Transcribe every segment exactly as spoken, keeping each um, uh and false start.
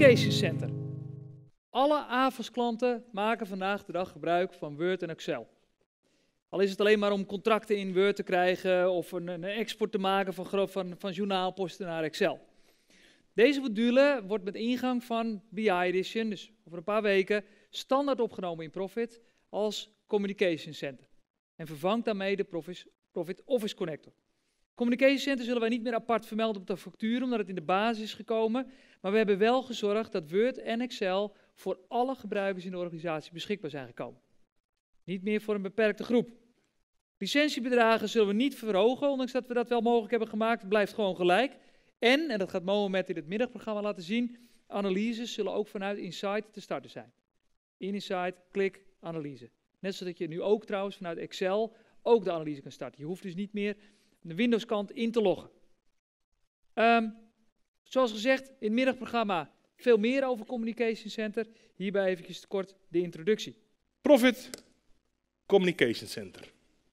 Communication Center. Alle A V A S-klanten maken vandaag de dag gebruik van Word en Excel. Al is het alleen maar om contracten in Word te krijgen of een, een export te maken van, van, van journaalposten naar Excel. Deze module wordt met ingang van B I Edition, dus over een paar weken, standaard opgenomen in Profit als Communication Center. En vervangt daarmee de Profit Office Connector. Communication Center zullen wij niet meer apart vermelden op de factuur, omdat het in de basis is gekomen. Maar we hebben wel gezorgd dat Word en Excel voor alle gebruikers in de organisatie beschikbaar zijn gekomen. Niet meer voor een beperkte groep. Licentiebedragen zullen we niet verhogen, ondanks dat we dat wel mogelijk hebben gemaakt. Het blijft gewoon gelijk. En, en dat gaat Mo met in het middagprogramma laten zien, analyses zullen ook vanuit Insight te starten zijn. In Insight, klik, analyse. Net zodat je nu ook trouwens vanuit Excel ook de analyse kan starten. Je hoeft dus niet meer de Windows-kant in te loggen. Um, zoals gezegd, in het middagprogramma veel meer over Communication Center. Hierbij eventjes kort de introductie. Profit Communication Center.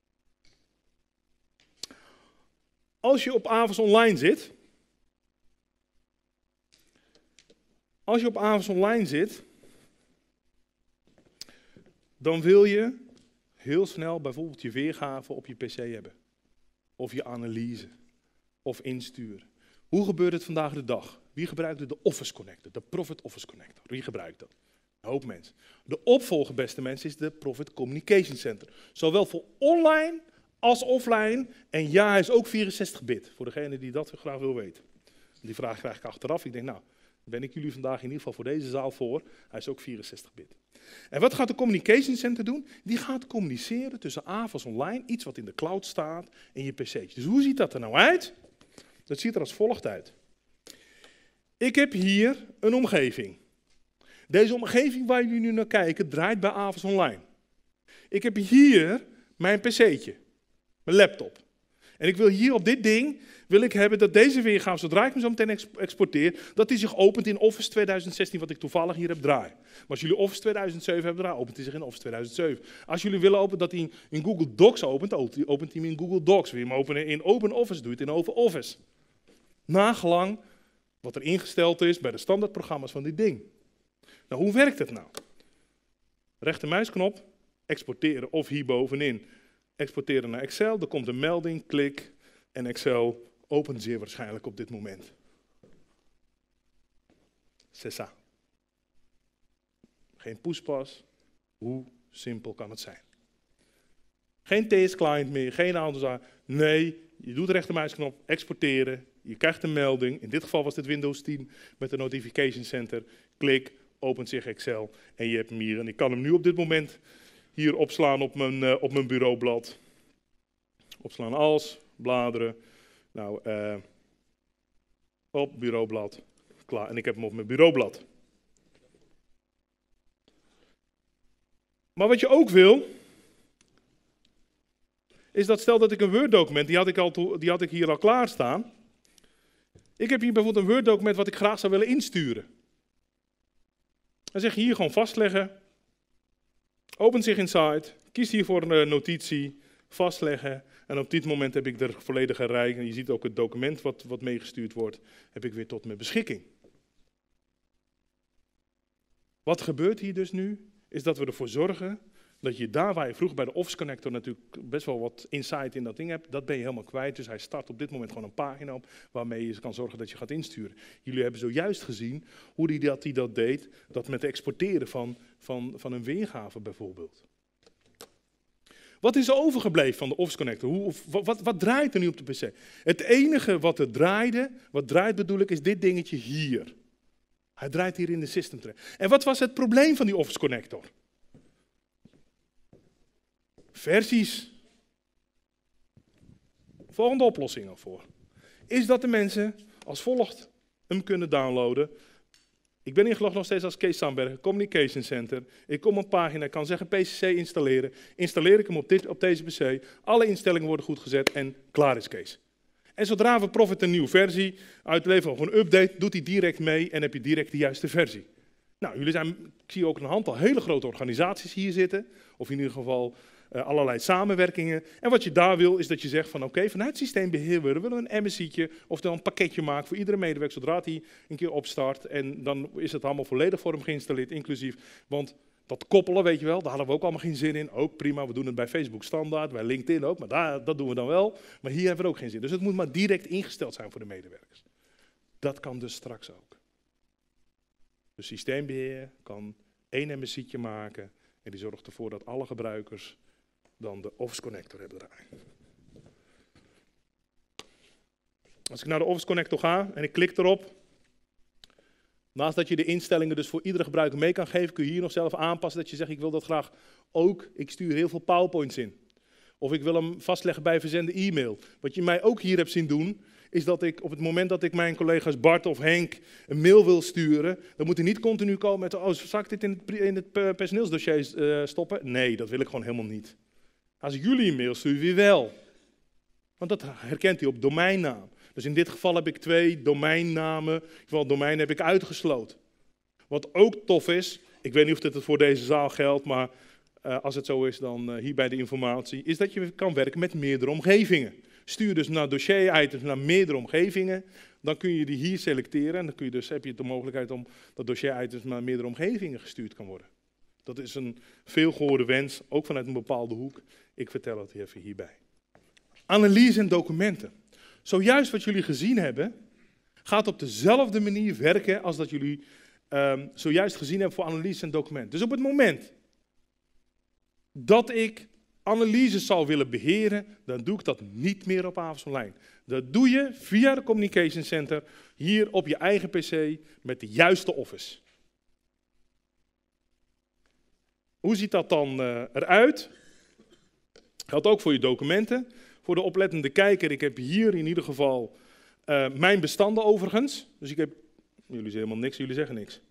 Als je op A V A S Online zit, als je op A V A S Online zit, dan wil je heel snel bijvoorbeeld je weergave op je P C hebben. Of je analyse. Of insturen. Hoe gebeurt het vandaag de dag? Wie gebruikt de Office Connector? De Profit Office Connector. Wie gebruikt dat? Een hoop mensen. De opvolger, beste mensen, is de Profit Communication Center. Zowel voor online als offline. En ja, hij is ook vierenzestig bit. Voor degene die dat graag wil weten. Die vraag krijg ik achteraf. Ik denk, nou, ben ik jullie vandaag in ieder geval voor deze zaal voor. Hij is ook vierenzestig bit. En wat gaat de Communication Center doen? Die gaat communiceren tussen A V A S Online, iets wat in de cloud staat, en je P C'tje. Dus hoe ziet dat er nou uit? Dat ziet er als volgt uit. Ik heb hier een omgeving. Deze omgeving waar jullie nu naar kijken, draait bij A V A S Online. Ik heb hier mijn P C'tje, mijn laptop. En ik wil hier op dit ding, wil ik hebben dat deze weergave, zodra ik hem zo meteen exporteer, dat die zich opent in Office tweeduizend zestien, wat ik toevallig hier heb draaien. Maar als jullie Office tweeduizend zeven hebben draaien, opent hij zich in Office tweeduizend zeven. Als jullie willen openen dat hij in Google Docs opent, opent hij hem in Google Docs. Wil je hem openen in Open Office, doe je het in Open Office. Nagelang wat er ingesteld is bij de standaardprogramma's van dit ding. Nou, hoe werkt het nou? Rechtermuisknop, exporteren of hier bovenin. Exporteren naar Excel, er komt een melding, klik en Excel opent zeer waarschijnlijk op dit moment. C'est ça. Geen poespas, hoe simpel kan het zijn? Geen T S-client meer, geen aantal zaken. Nee, je doet de rechtermuisknop, exporteren, je krijgt een melding. In dit geval was dit Windows tien met de Notification Center. Klik, opent zich Excel en je hebt hem hier. En ik kan hem nu op dit moment hier opslaan op mijn, uh, op mijn bureaublad. Opslaan als, bladeren. Nou, uh, op bureaublad. Klaar. En ik heb hem op mijn bureaublad. Maar wat je ook wil, is dat stel dat ik een Word-document, die had ik, al die had ik hier al klaarstaan. Ik heb hier bijvoorbeeld een Word-document wat ik graag zou willen insturen. Dan zeg je hier gewoon vastleggen. Opent zich Insight, kies hier voor een notitie, vastleggen. En op dit moment heb ik de volledige rij, en je ziet ook het document wat, wat meegestuurd wordt, heb ik weer tot mijn beschikking. Wat gebeurt hier dus nu, is dat we ervoor zorgen dat je daar waar je vroeger bij de Office Connector natuurlijk best wel wat insight in dat ding hebt, dat ben je helemaal kwijt. Dus hij start op dit moment gewoon een pagina op waarmee je kan zorgen dat je gaat insturen. Jullie hebben zojuist gezien hoe hij dat, die dat deed, dat met het exporteren van, van, van een weergave bijvoorbeeld. Wat is er overgebleven van de Office Connector? Hoe, of, wat, wat draait er nu op de P C? Het enige wat er draaide, wat draait bedoel ik, is dit dingetje hier. Hij draait hier in de system tray. En wat was het probleem van die Office Connector? Versies. Volgende oplossing ervoor. Is dat de mensen als volgt hem kunnen downloaden. Ik ben ingelogd nog steeds als Kees Sandberg, Communication Center. Ik kom op een pagina, ik kan zeggen P C C installeren. Installeer ik hem op, dit, op deze P C. Alle instellingen worden goed gezet en klaar is Kees. En zodra we Profit een nieuwe versie uitleveren of een update, doet hij direct mee en heb je direct de juiste versie. Nou, jullie zijn, ik zie ook een aantal hele grote organisaties hier zitten. Of in ieder geval uh, allerlei samenwerkingen. En wat je daar wil, is dat je zegt van oké, okay, vanuit systeembeheer willen we een M S I'tje of dan een pakketje maken voor iedere medewerker, zodra hij een keer opstart. En dan is het allemaal volledig voor hem geïnstalleerd, inclusief. Want dat koppelen, weet je wel, daar hadden we ook allemaal geen zin in. Ook prima, we doen het bij Facebook standaard, bij LinkedIn ook, maar daar, dat doen we dan wel. Maar hier hebben we er ook geen zin in. Dus het moet maar direct ingesteld zijn voor de medewerkers. Dat kan dus straks ook. Dus systeembeheer kan één M S I'tje maken en die zorgt ervoor dat alle gebruikers dan de Office Connector hebben draaien. Als ik naar de Office Connector ga en ik klik erop, naast dat je de instellingen dus voor iedere gebruiker mee kan geven, kun je hier nog zelf aanpassen dat je zegt ik wil dat graag ook, ik stuur heel veel PowerPoints in. Of ik wil hem vastleggen bij verzende e-mail. Wat je mij ook hier hebt zien doen, is dat ik op het moment dat ik mijn collega's Bart of Henk een mail wil sturen, dan moet hij niet continu komen met, oh, zal ik dit in het, in het personeelsdossier uh, stoppen? Nee, dat wil ik gewoon helemaal niet. Als ik jullie een mail stuur, weer wel. Want dat herkent hij op domeinnaam. Dus in dit geval heb ik twee domeinnamen, in ieder geval domein heb ik uitgesloten. Wat ook tof is, ik weet niet of dit voor deze zaal geldt, maar uh, als het zo is dan uh, hier bij de informatie, is dat je kan werken met meerdere omgevingen. Stuur dus naar dossier-items naar meerdere omgevingen, dan kun je die hier selecteren en dan kun je dus, heb je de mogelijkheid om dat dossier-items naar meerdere omgevingen gestuurd kan worden. Dat is een veelgehoorde wens, ook vanuit een bepaalde hoek. Ik vertel het even hierbij. Analyse en documenten. Zojuist wat jullie gezien hebben, gaat op dezelfde manier werken als dat jullie um, zojuist gezien hebben voor analyse en documenten. Dus op het moment dat ik analyses zou willen beheren, dan doe ik dat niet meer op Avos Online. Dat doe je via de Communication Center, hier op je eigen pc, met de juiste Office. Hoe ziet dat dan uh, eruit? Geldt ook voor je documenten. Voor de oplettende kijker, ik heb hier in ieder geval uh, mijn bestanden overigens. Dus ik heb, jullie zeggen helemaal niks, jullie zeggen niks.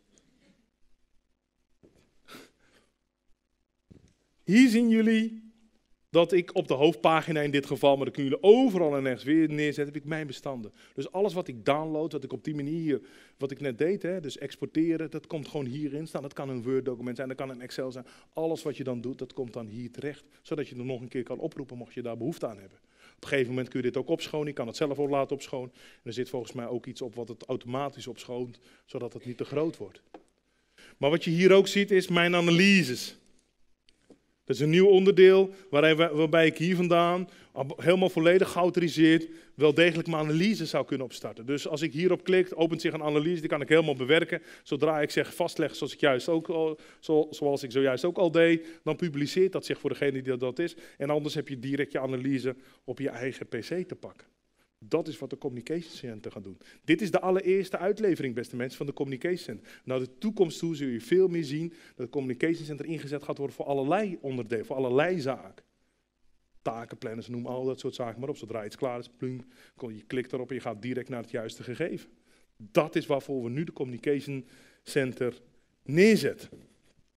Hier zien jullie dat ik op de hoofdpagina in dit geval, maar dat kunnen jullie overal en nergens weer neerzetten, heb ik mijn bestanden. Dus alles wat ik download, wat ik op die manier, wat ik net deed, hè, dus exporteren, dat komt gewoon hierin staan. Dat kan een Word-document zijn, dat kan een Excel zijn. Alles wat je dan doet, dat komt dan hier terecht, zodat je het nog een keer kan oproepen, mocht je daar behoefte aan hebben. Op een gegeven moment kun je dit ook opschonen, je kan het zelf ook laten opschonen. En er zit volgens mij ook iets op wat het automatisch opschoont, zodat het niet te groot wordt. Maar wat je hier ook ziet, is mijn analyses. Dat is een nieuw onderdeel waarbij ik hier vandaan, helemaal volledig geautoriseerd, wel degelijk mijn analyse zou kunnen opstarten. Dus als ik hierop klik, opent zich een analyse, die kan ik helemaal bewerken. Zodra ik zeg vastleggen zoals ik, juist ook al, zoals ik zojuist ook al deed, dan publiceert dat zich voor degene die dat is. En anders heb je direct je analyse op je eigen pc te pakken. Dat is wat de Communication Center gaat doen. Dit is de allereerste uitlevering, beste mensen, van de Communication Center. Naar de toekomst toe zul je veel meer zien dat de Communication Center ingezet gaat worden voor allerlei onderdelen, voor allerlei zaken. Takenplanners, noem al dat soort zaken maar op. Zodra iets klaar is, plum, je klikt erop en je gaat direct naar het juiste gegeven. Dat is waarvoor we nu de Communication Center neerzetten.